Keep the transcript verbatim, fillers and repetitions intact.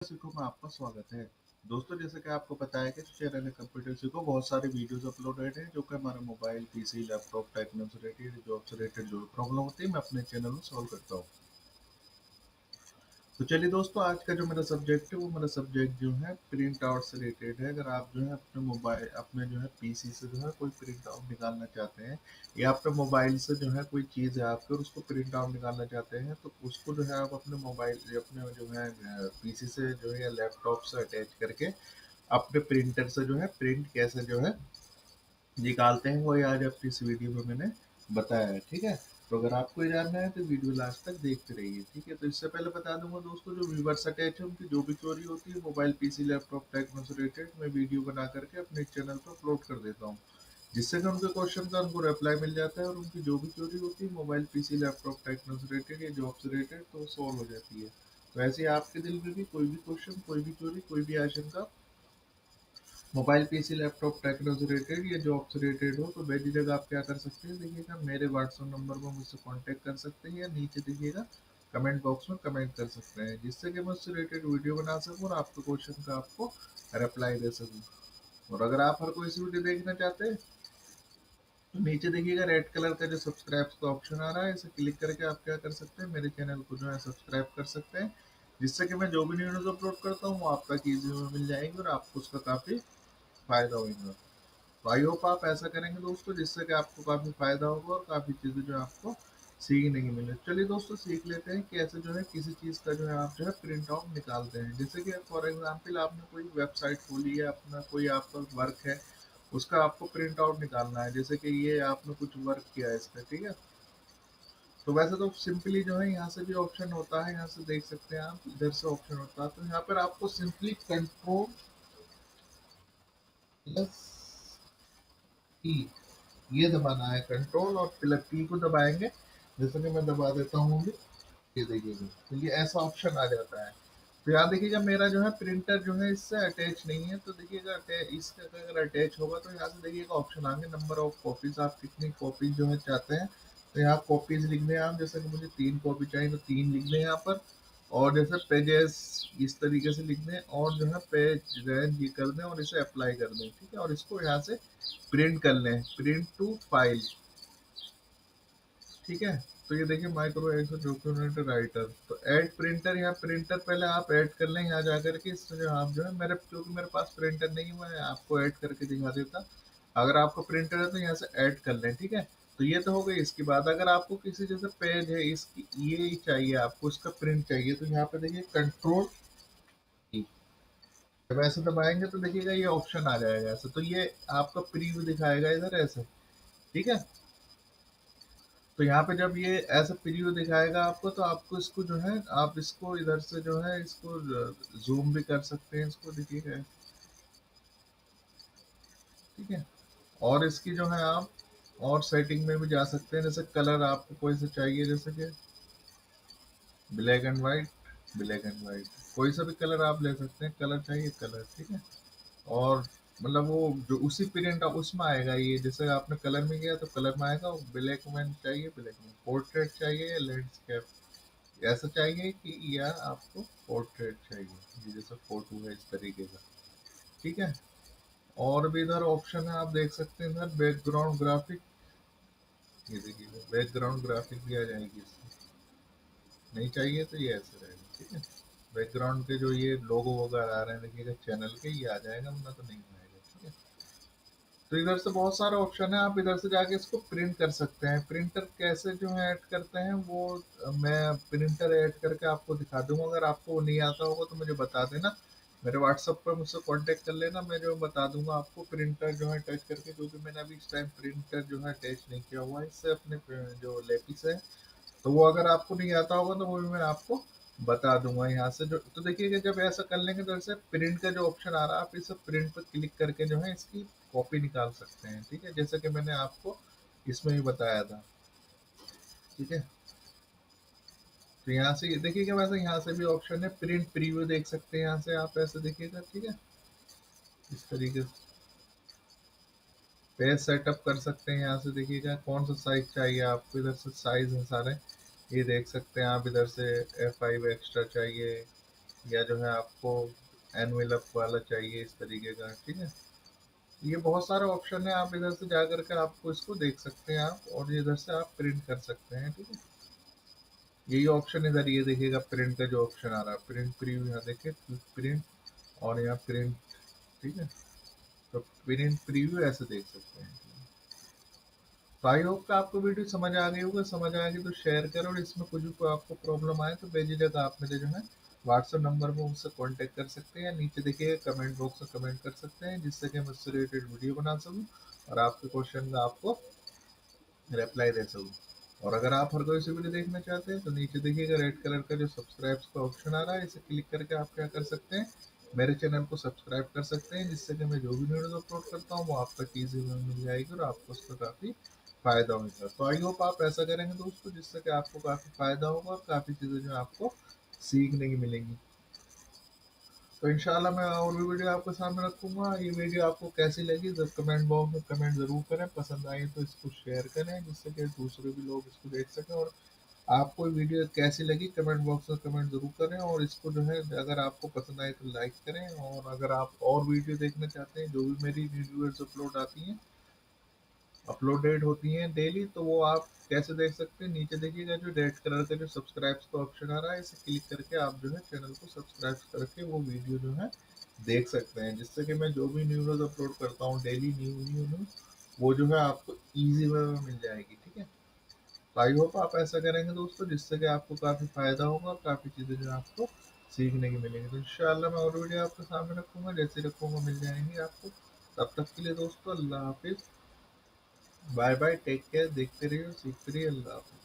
सीखो में आपका स्वागत है। दोस्तों, जैसे कि आपको पता है कि जो चैनल है कंप्यूटर सीखो, बहुत सारे वीडियोस अपलोडेड हैं जो कि हमारे मोबाइल, पीसी, लैपटॉप, टेक्नो से रिलेटेड, जॉब से रिलेटेड जो भी प्रॉब्लम होती है मैं अपने चैनल में सॉल्व करता हूँ। तो चलिए दोस्तों, आज का जो मेरा सब्जेक्ट है वो मेरा सब्जेक्ट जो है प्रिंट आउट से रिलेटेड है। अगर आप जो है अपने मोबाइल अपने जो है पीसी से जो है कोई प्रिंट आउट निकालना चाहते हैं, या अपने मोबाइल से जो है कोई चीज़ है आपके और उसको प्रिंट आउट निकालना चाहते हैं, तो उसको जो है आप अपने मोबाइल अपने जो है पीसी से जो है या लैपटॉप से अटैच करके अपने प्रिंटर से जो है प्रिंट कैसे जो है निकालते हैं, वही आज अपनी इस वीडियो में मैंने बताया है। ठीक है, तो अगर आपको ये जानना है तो वीडियो लास्ट तक देखते रहिए। ठीक है, तो इससे पहले बता दूंगा दोस्तों, जो व्यूवर्स अटैच है उनकी जो भी चोरी होती है मोबाइल, पीसी, लैपटॉप, टेक्नो से रिलेटेड, मैं वीडियो बना करके अपने चैनल पर अपलोड कर देता हूँ, जिससे कि उनके क्वेश्चन का उनको रिप्लाई मिल जाता है और उनकी जो भी चोरी होती है मोबाइल, पीसी, लैपटॉप, टेक्नो से रिलेटेड या जॉब से रिलेटेड, तो सॉल्व हो जाती है। तो ऐसे ही आपके दिल में भी कोई भी क्वेश्चन, कोई भी चोरी, कोई भी आशंका मोबाइल, पीसी, लैपटॉप, टेक्नो से रिलेटेड या जॉब से रिलेटेड हो, तो बेझिझक आप क्या कर सकते हैं, देखिएगा मेरे व्हाट्सएप नंबर पर मुझसे कांटेक्ट कर सकते हैं, या नीचे देखिएगा कमेंट बॉक्स में कमेंट कर सकते हैं, जिससे कि मैं उससे रिलेटेड वीडियो बना सकूँ और आपके क्वेश्चन का आपको रिप्लाई दे सकूँ। और अगर आप हर कोई सी वीडियो देखना चाहते हैं, तो नीचे देखिएगा रेड कलर का जो सब्सक्राइब का ऑप्शन आ रहा है, इसे क्लिक करके आप क्या कर सकते हैं, मेरे चैनल को जो है सब्सक्राइब कर सकते हैं, जिससे कि मैं जो भी वीडियोज अपलोड करता हूँ वो आप तक ईजी में मिल जाएंगे और आपको उसका काफ़ी फायदा होगा। तो आई होप आप ऐसा करेंगे दोस्तों, जिससे कि आपको काफ़ी फायदा होगा और काफ़ी चीज़ें जो है आपको सीखने की मिले। चलिए दोस्तों, सीख लेते हैं कि ऐसे जो है किसी चीज़ का जो है आप जो है प्रिंट आउट निकालते हैं। जैसे कि फॉर एग्जांपल आपने कोई वेबसाइट खोली है, अपना कोई आपका वर्क है, उसका आपको प्रिंट आउट निकालना है। जैसे कि ये आपने कुछ वर्क किया है इसका, ठीक है। तो वैसे तो सिंपली जो है यहाँ से भी ऑप्शन होता है, यहाँ से देख सकते हैं आप, इधर से ऑप्शन होता है, तो यहाँ पर आपको सिंपली कंट्रोल प्लस ई ये दबाना है। कंट्रोल और प्लस पी को दबाएंगे, जैसे कि मैं दबा देता हूँ अभी, ये देखिएगा, तो ये ऐसा ऑप्शन आ जाता है। तो यहाँ देखिएगा मेरा जो है प्रिंटर जो है इससे अटैच नहीं है, तो देखिएगा इसका अगर अटैच होगा तो यहाँ से देखिएगा ऑप्शन आएंगे नंबर ऑफ कॉपीज, आप कितनी कॉपीज जो है चाहते हैं, तो यहाँ कॉपीज लिख दें आप। जैसे कि मुझे तीन कॉपी चाहिए तो तीन लिख दें यहाँ पर, और जैसे पेजेस इस तरीके से लिख दें, और जो है पेज रेंज ये कर दें और इसे अप्लाई कर दें। ठीक है, और इसको यहाँ से प्रिंट कर लें, प्रिंट टू फाइल। ठीक है, तो ये देखिए माइक्रो एक्सेल डॉक्यूमेंट राइटर, तो ऐड प्रिंटर, यहाँ प्रिंटर पहले आप ऐड कर लें यहाँ जा करके। इससे जो आप जो है मेरे, क्योंकि मेरे पास प्रिंटर नहीं है, मैं आपको ऐड करके दिखा देता। अगर आपको प्रिंटर है तो यहाँ से ऐड कर लें। ठीक है, तो ये तो हो गई। इसके बाद अगर आपको किसी जैसे पेज है इसकी ये चाहिए, आपको इसका प्रिंट चाहिए, तो यहाँ पे देखिए कंट्रोल, जब ऐसे दबाएंगे तो देखिएगा ये ऑप्शन आ जाएगा ऐसे, तो ये आपका प्रीव्यू दिखाएगा इधर ऐसे। ठीक है, तो यहाँ पे जब ये ऐसा प्रीव्यू दिखाएगा आपको, तो आपको इसको जो है आप इसको इधर से जो है इसको जूम भी कर सकते हैं, इसको देखिएगा। ठीक है, और इसकी जो है आप और सेटिंग में भी जा सकते हैं, जैसे कलर आपको कोई से चाहिए, जैसे कि black and white, black and white, कोई सा भी कलर आप ले सकते हैं, कलर चाहिए कलर। ठीक है, और मतलब वो जो उसी प्रिंट उसमें आएगा, ये जैसे आपने कलर में किया तो कलर में आएगा। ब्लैक में चाहिए ब्लैक में, पोर्ट्रेट चाहिए या लैंडस्केप ऐसा चाहिए, कि या आपको पोर्ट्रेट चाहिए, ये जैसे फोटो है इस तरीके का। ठीक है, और भी इधर ऑप्शन है, आप देख सकते हैं इधर बैकग्राउंड ग्राफिक, ये देखिए बैकग्राउंड ग्राफिक भी आ जाएगी इसमें, नहीं चाहिए तो ये ऐसे रहेगा। ठीक है, बैकग्राउंड के जो ये लोगो वगैरह आ रहे हैं देखिएगा चैनल के, ये आ जाएगा, वरना तो नहीं आएगा। ठीक है, तो इधर से बहुत सारे ऑप्शन है, आप इधर से जाके इसको प्रिंट कर सकते हैं। प्रिंटर कैसे जो है ऐड करते हैं वो अ, मैं प्रिंटर ऐड करके आपको दिखा दूंगा। अगर आपको नहीं आता होगा तो मुझे बता देना, मेरे व्हाट्सएप पर मुझसे कांटेक्ट कर लेना, मैं जो बता दूंगा आपको प्रिंटर जो है टच करके, क्योंकि मैंने अभी इस टाइम प्रिंटर जो है टच नहीं किया हुआ है इससे अपने अ, जो लेपिस है, तो वो अगर आपको नहीं आता होगा तो वो भी मैं आपको बता दूंगा यहाँ से। जो तो देखिएगा जब ऐसा कर लेंगे तो ऐसे प्रिंट का जो ऑप्शन आ रहा है, आप इसे प्रिंट पर क्लिक करके जो है इसकी कॉपी निकाल सकते हैं। ठीक है, जैसे कि मैंने आपको इसमें भी बताया था। ठीक है, तो यहाँ से देखिएगा, वैसे यहाँ से भी ऑप्शन है प्रिंट प्रीव्यू, देख सकते हैं यहाँ से आप ऐसे देखिएगा। ठीक है, इस तरीके से पेज सेटअप कर सकते हैं, यहाँ से देखिएगा कौन सा साइज चाहिए आपको, इधर से साइज है सारे, ये देख सकते हैं आप। इधर से एफ फाइव एक्स्ट्रा चाहिए, या जो है आपको एनवेलप वाला चाहिए इस तरीके का, ठीक है। ये बहुत सारे ऑप्शन है, आप इधर से जा करके आपको इसको देख सकते हैं आप, और इधर से आप प्रिंट कर सकते हैं, ठीक है। यही ऑप्शन इधर ये देखिएगा, प्रिंट का जो ऑप्शन आ रहा है, प्रिंट प्रीव्यू, यहाँ देखिए प्रिंट, और यहाँ प्रिंट, ठीक है। तो प्रिंट प्रीव्यू ऐसे देख सकते हैं। तो आई होप कि आपको वीडियो समझ आ गई होगा, समझ आ गई तो शेयर करो, और इसमें कुछ भी आपको प्रॉब्लम आए तो बेझिझक आप मेरे जो है व्हाट्सएप नंबर पर मुझसे कांटेक्ट कर सकते हैं। नीचे देखिए कमेंट बॉक्स में कमेंट कर सकते हैं, जिससे कि मैं उससे रिलेटेड वीडियो बना सकूँ और आपके क्वेश्चन का आपको रिप्लाई दे सकूँ। और अगर आप हर कोई सी वीडियो देखना चाहते हैं तो नीचे देखिएगा रेड कलर का जो सब्सक्राइब का ऑप्शन आ रहा है, इसे क्लिक करके आप क्या कर सकते हैं, मेरे चैनल को सब्सक्राइब कर सकते हैं, जिससे कि मैं जो भी वीडियो अपलोड करता हूँ वो आप तक ईजी में मिल जाएगी और आपको उसका काफ़ी फायदा होगा। तो आई होप आप ऐसा करेंगे दोस्तों, जिससे कि आपको काफ़ी फायदा होगा और काफ़ी चीज़ें जो आपको सीखने की मिलेंगी। तो इंशाल्लाह मैं और भी वीडियो आपके सामने रखूंगा। ये वीडियो आपको कैसी लगी जब कमेंट बॉक्स में कमेंट ज़रूर करें, पसंद आई तो इसको शेयर करें, जिससे कि दूसरे भी लोग इसको देख सकें। और आपको वीडियो कैसी लगी कमेंट बॉक्स में कमेंट ज़रूर करें, और इसको जो है अगर आपको पसंद आए तो लाइक करें। और अगर आप और वीडियो देखना चाहते हैं, जो भी मेरी वीडियोज़ अपलोड आती हैं, अपलोडेड होती हैं डेली, तो वो आप कैसे देख सकते हैं, नीचे देखिएगा जो रेड कलर का जो सब्सक्राइब का ऑप्शन आ रहा है, इसे क्लिक करके आप जो है चैनल को सब्सक्राइब करके वो वीडियो जो है देख सकते हैं, जिससे कि मैं जो भी न्यूज़ अपलोड करता हूँ डेली, न्यू न्यू न्यू वो जो है आपको ईजी वे में मिल जाएगी, ठीक है। तो आई होप आप ऐसा करेंगे दोस्तों, जिससे कि आपको काफ़ी फ़ायदा होगा और काफ़ी चीज़ें जो है आपको सीखने की मिलेंगी। तो इंशाल्लाह मैं और वीडियो आपके सामने रखूँगा, जैसे रखूँगा मिल जाएंगी आपको। तब तक के लिए दोस्तों अल्लाह हाफिज़, बाय बाय, टेक केयर, देखते रहिए, सीखते रहिए, अल्लाह हाफिज़।